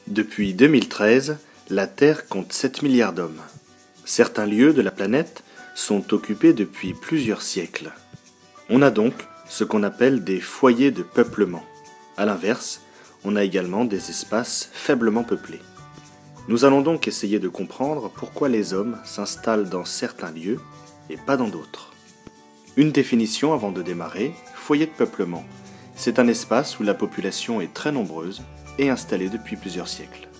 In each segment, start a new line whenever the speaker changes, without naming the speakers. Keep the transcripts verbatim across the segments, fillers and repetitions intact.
Depuis deux mille treize, la Terre compte sept milliards d'hommes. Certains lieux de la planète sont occupés depuis plusieurs siècles. On a donc ce qu'on appelle des foyers de peuplement. A l'inverse, on a également des espaces faiblement peuplés. Nous allons donc essayer de comprendre pourquoi les hommes s'installent dans certains lieux et pas dans d'autres. Une définition avant de démarrer, foyer de peuplement. C'est un espace où la population est très nombreuse et installée depuis plusieurs siècles.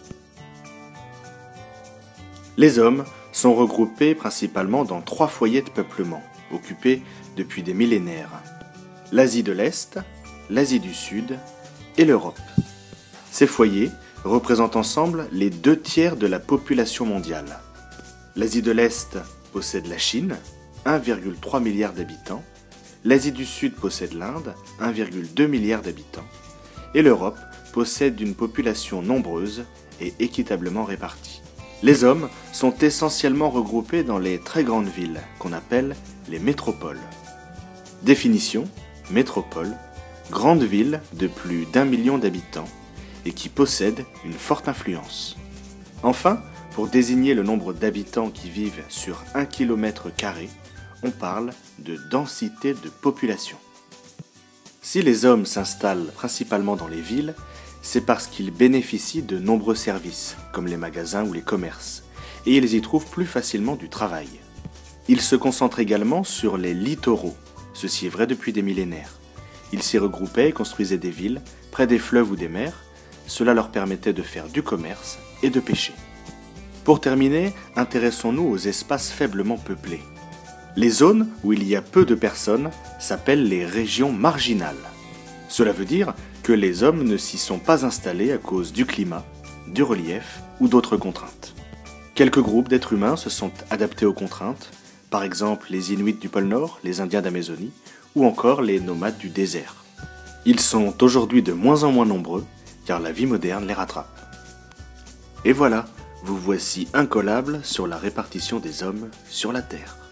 Les hommes sont regroupés principalement dans trois foyers de peuplement, occupés depuis des millénaires. L'Asie de l'Est, l'Asie du Sud et l'Europe. Ces foyers représentent ensemble les deux tiers de la population mondiale. L'Asie de l'Est possède la Chine, un virgule trois milliard d'habitants, l'Asie du Sud possède l'Inde, un virgule deux milliard d'habitants, et l'Europe possède une population nombreuse et équitablement répartie. Les hommes sont essentiellement regroupés dans les très grandes villes, qu'on appelle les métropoles. Définition: métropole, grande ville de plus d'un million d'habitants et qui possède une forte influence. Enfin, pour désigner le nombre d'habitants qui vivent sur un kilomètre carré, on parle de densité de population. Si les hommes s'installent principalement dans les villes, c'est parce qu'ils bénéficient de nombreux services, comme les magasins ou les commerces, et ils y trouvent plus facilement du travail. Ils se concentrent également sur les littoraux, ceci est vrai depuis des millénaires. Ils s'y regroupaient et construisaient des villes près des fleuves ou des mers, cela leur permettait de faire du commerce et de pêcher. Pour terminer, intéressons-nous aux espaces faiblement peuplés. Les zones où il y a peu de personnes s'appellent les régions marginales. Cela veut dire que les hommes ne s'y sont pas installés à cause du climat, du relief ou d'autres contraintes. Quelques groupes d'êtres humains se sont adaptés aux contraintes, par exemple les Inuits du pôle Nord, les Indiens d'Amazonie ou encore les nomades du désert. Ils sont aujourd'hui de moins en moins nombreux car la vie moderne les rattrape. Et voilà, vous voici incollables sur la répartition des hommes sur la Terre.